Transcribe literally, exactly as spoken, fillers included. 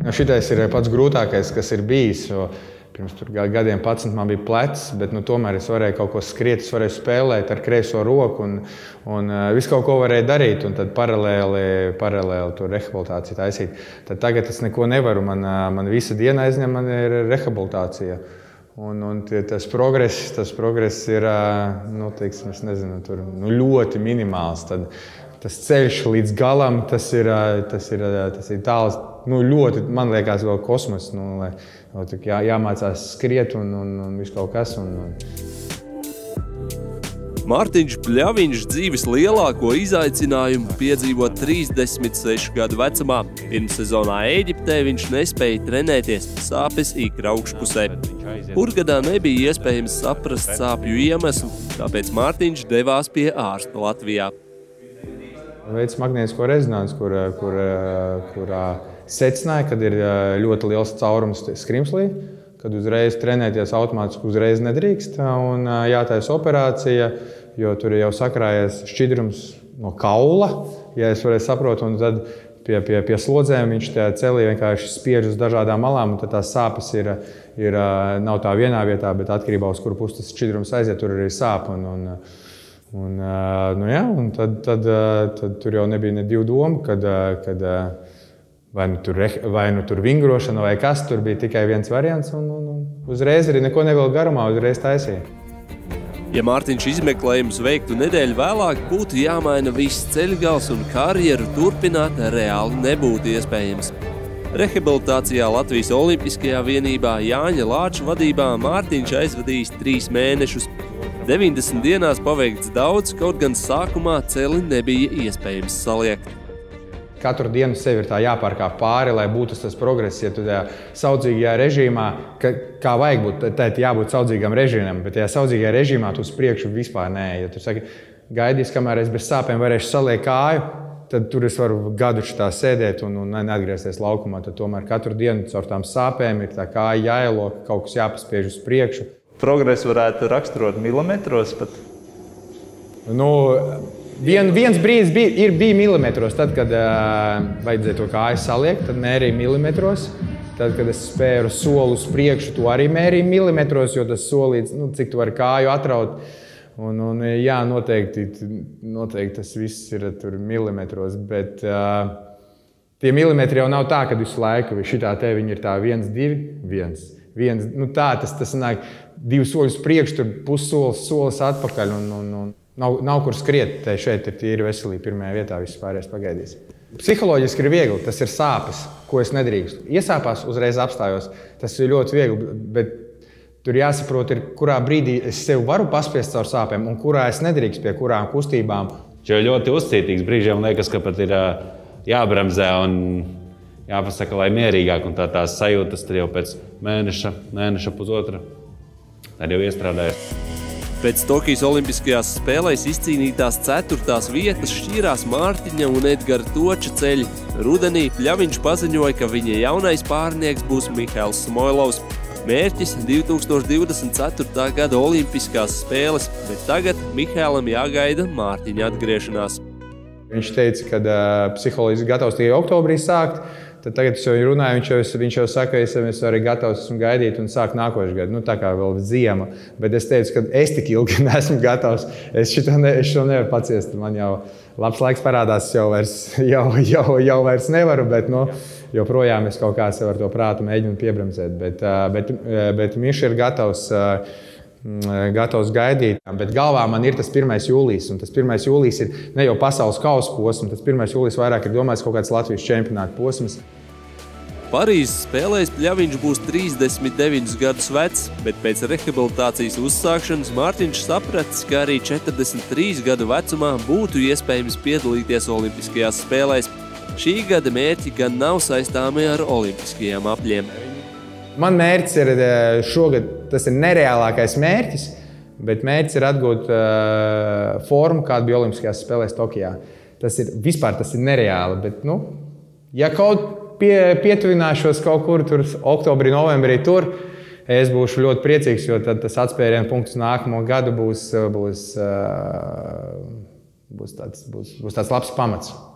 Nu, šitais ir pats grūtākais, kas ir bijis. Pirms gadiem padsmit man bija plecs, bet nu, tomēr es varēju kaut ko skriet, es varēju spēlēt ar kreiso roku un, un visu kaut ko varēju darīt. Un tad paralēli, paralēli to rehabilitāciju taisīt. Tad tagad es neko nevaru. Man, man visa diena aizņem, man ir rehabilitācija. Un, un tie, tas, progress, tas progress ir nu, teiksim, es nezinu, tur, nu, ļoti minimāls. Tad, tas ceļš līdz galam, tas ir, tas ir, tas ir tāls, nu, ļoti, man liekas, vēl kosmos. Nu, lai, jā, jāmācās skriet un, un, un viss kaut kas. Un, un. Mārtiņš Pļaviņš dzīves lielāko izaicinājumu piedzīvo trīsdesmit sešu gadu vecumā. Pirmssezonā Ēģiptē viņš nespēja trenēties, sāpes ikra augšpusē. Hurgadā nebija iespējams saprast sāpju iemeslu, tāpēc Mārtiņš devās pie ārsta Latvijā. Veids magnētisko rezonanci, kur, kur, kurā secināja, kad ir ļoti liels caurums skrimslī, kad uzreiz trenēties automātiski uzreiz nedrīkst un jātaisa operācija, jo tur jau sakrājies šķidrums no kaula, ja es varēju saprotu, un tad pie, pie, pie slodzēm viņš tajā celī vienkārši spiež uz dažādām malām, un tad tās sāpes ir, ir, nav tā vienā vietā, bet atkarībā uz kuru pusi tas šķidrums aiziet, tur arī sāp. Un, un, un, nu jā, un tad, tad, tad tur jau nebija ne divu domu, kad, kad vai nu tur, vai nu tur vingrošana vai kas, tur bija tikai viens variants, un, un, un uzreiz arī neko nevēl garumā, uzreiz taisīja. Ja Mārtiņš izmeklējumus veiktu nedēļu vēlāk, būtu jāmaina viss ceļgals un karjeru turpināt reāli nebūtu iespējams. Rehabilitācijā Latvijas Olimpiskajā vienībā Jāņa Lāča vadībā Mārtiņš aizvadījis trīs mēnešus. deviņdesmit dienās paveikts daudz, kaut gan sākumā celi nebija iespējams saliekt. Katru dienu sev ir tā jāpārkāp pāri, lai būtu tas progress. Ja tu tajā saudzīgajā režīmā, ka, kā vajag būt, tad jābūt saudzīgam režīmam, bet tajā saudzīgajā režīmā tu uz priekšu vispār nē. Ja tu saki, gaidīs, kamēr es bez sāpēm varēšu saliekt kāju, tad tur es varu gadu šitā sēdēt un, un neatgriezties laukumā. Tad tomēr katru dienu caur tām sāpēm ir tā kāja jāielo, kaut kas jāpaspiež uz priekšu. Progresu varētu raksturot milimetros pat? Nu, Vien, viens brīdis bija, ir, bija milimetros, tad, kad uh, vajadzēja to kāju saliekt, tad mērīja milimetros. Tad, kad es spēru soli uz priekšu, to arī mērīja milimetros, jo tas solīts, nu, cik tu vari kāju atraut. Un, un jā, noteikti, noteikti tas viss ir tur milimetros, bet uh, tie milimetri jau nav tā, ka visu laiku šitā te viņi ir tā viens, divi, viens. viens nu, tā tas, tas nāk divi soļus priekšu, tur pussolis, solis atpakaļ un, un, un Nav, nav kur skriet, te šeit ir tīra veselība pirmajā vietā, viss pārējais pagaidīs. Psiholoģiski ir viegli, tas ir sāpes, ko es nedrīkstu. Iesāpās, uzreiz apstājos, tas ir ļoti viegli, bet tur jāsaprot, ir, kurā brīdī es sev varu paspiest caur sāpēm un kurā es nedrīkstu pie kurām kustībām. Jo ļoti uzcītīgs brīžiem liekas, ka pat ir jābremzē un jāpasaka, lai mierīgāk, un tā tās sajūtas tad jau pēc mēneša, mēneša pusotra, tad jau iestrādājas. Pēc Tokijas Olimpiskajās spēlēs izcīnītās ceturtās vietas šķīrās Mārtiņa un Edgara Toča ceļi. Rudenī Pļaviņš paziņoja, ka viņa jaunais pārnieks būs Mihails Smojlovs. Mērķis divi tūkstoši divdesmit ceturtā gada Olimpiskās spēles, bet tagad Mihailam jāgaida Mārtiņa atgriešanās. Viņš teica, ka uh, psiholoģiski gatavs tikai oktobrī sākt. Tad tagad es jau runāju, viņš jau, viņš jau saka, ka es, es arī gatavs esmu gaidīt un sākt nākošu gadu. Nu, tā kā vēl ziema. Bet es teicu, ka es tik ilgi neesmu gatavs. Es šito, ne, es šo nevaru paciest. Man jau labs laiks parādās, jau vairs, jau, jau, jau vairs nevaru, bet nu, joprojām es kaut kā sev ar to prātu mēģinu piebremzēt. Bet, bet, bet viņš ir gatavs, gatavs gaidīt. Bet galvā man ir tas pirmais jūlijs. Un tas pirmais jūlijs ir ne jau pasaules kausa posms. Tas pirmais jūlijs vairāk ir domāts kaut kāds Latvijas čempionāta posms. Parīzes spēlēs Pļaviņš būs trīsdesmit deviņus gadus vecs, bet pēc rehabilitācijas uzsākšanas Mārtiņš sapratis, ka arī četrdesmit trīs gadu vecumā būtu iespējams piedalīties Olimpiskajās spēlēs. Šī gada mērķi gan nav saistāmi ar olimpiskajiem apļiem. Man mērķis ir šogad, tas ir nereālākais mērķis, bet mērķis ir atgūt uh, formu, kāda bija Olimpiskajās spēlēs Tokijā. Tas ir, vispār tas ir nereāli, bet, nu, ja kaut pie, pietuvināšos kaut kur tur oktobrī, novembrī tur, es būšu ļoti priecīgs, jo tad tas atspērienu punkts nākamo gadu būs, būs, uh, būs, tāds, būs, būs tāds labs pamats.